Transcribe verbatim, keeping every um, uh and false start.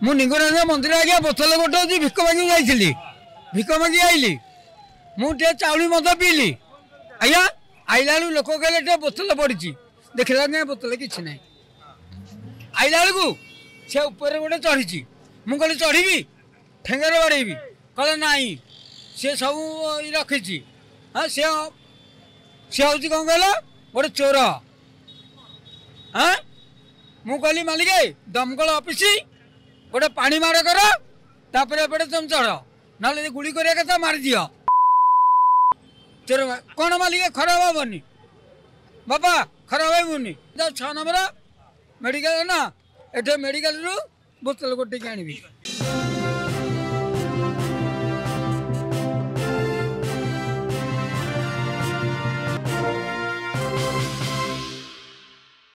मु निंगराज मंदिर आज्ञा बोतल गोटे भिक मांगी जाइली भिक मांगी आईली मुझे चाउली मद पीली आज्ञा आईला लोक कहले बोतल पड़ी देखला क्या बोतल कि ना आईला बेलू से ऊपर गोटे चढ़ी मुझे चढ़ी ठेंगार बाड़ेबी कहले नाई सी सब रखी हाँ सी सी हूँ कौन कहल गोटे चोर हाँ मु कहली मालिक दमकल ऑफिस गोटे पानी मार कर तापर एपटे तुम चढ़ ना गुड़ी कर मार दियो चोर कौन मालिक खराब हेनी बापा खराब हेनी छः नंबर मेडिकल ना एटे मेडिकल रू बोतल गोटे आनी।